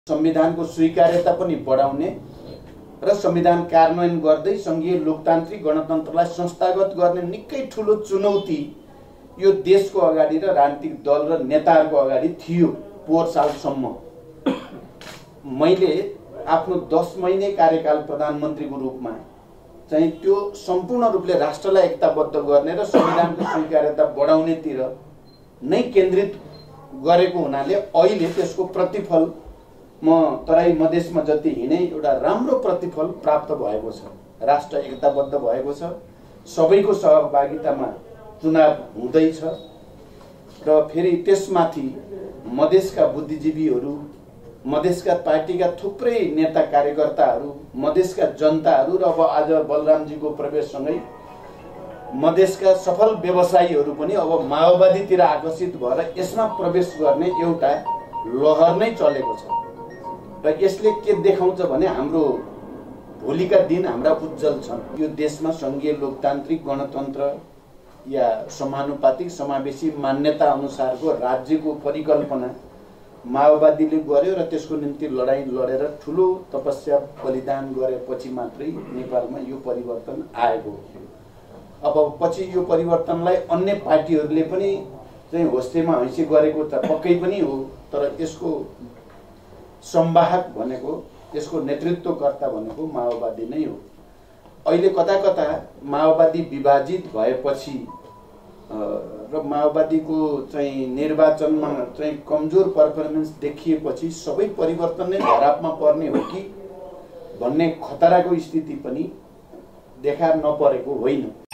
संविधानको स्वीकार्यता पनि बढाउने र संविधान कार्यान्वयन गर्दै संघीय लोकतान्त्रिक गणतन्त्रलाई संस्थागत गर्ने निकै ठूलो चुनौती यो देशको अगाडि र राजनीतिक दल र नेताहरूको अगाडि थियो। पोहोर सालसम्म मैले आफ्नो 10 महिने कार्यकाल प्रधानमन्त्रीको रूपमा चाहिँ त्यो सम्पूर्ण रूपले राष्ट्रलाई एकताबद्ध गर्ने र संविधानको स्वीकार्यता बढाउनेतिर नै केन्द्रित गरेको हुनाले अहिले त्यसको प्रतिफल म तराई मधेसमा जति हिँडे एउटा राम्रो प्रतिफल प्राप्त भएको छ। राष्ट्र एकताबद्ध भएको छ, सबैको सहभागितामा चुनाव हुँदैछ र फेरि त्यसमाथि मधेसका बुद्धिजीवीहरू, मधेसका पार्टीका थुप्रै नेता कार्यकर्ताहरू, मधेसका जनताहरू र अब आज बलरामजीको प्रवेशसँगै मधेसका सफल व्यवसायीहरू पनि अब माओवादीतिर आकर्षित भएर यसमा प्रवेश गर्ने एउटा लहर नै चलेको छ र यसले के देखाउँछ भने हाम्रो भोलिका दिन हाम्रा उज्जवल छन्। यो देशमा संघीय लोकतान्त्रिक गणतन्त्र या समानुपातिक समावेशी मान्यता अनुसारको राज्यको परिकल्पना माओवादीले गर्यो र त्यसको निम्ति लडाईँ लडेर ठूलो तपस्या बलिदान गरेपछि मात्रै नेपालमा यो परिवर्तन आएको हो। अब पछि यो परिवर्तनलाई अन्य पार्टीहरूले पनि चाहिँ होस्टेमा हैसी गरेको त पक्कै पनि हो, तर यसको संवाहक भनेको, यसको नेतृत्वकर्ता भनेको माओवादी नै हो। अहिले कता कता माओवादी विभाजित भएपछि र माओवादीको चाहिँ निर्वाचनमा चाहिँ कमजोर पर्फर्मेन्स देखिएपछि सबै परिवर्तन नै धरापमा पर्ने हो कि भन्ने खतराको स्थिति पनि देखा नपरेको होइन।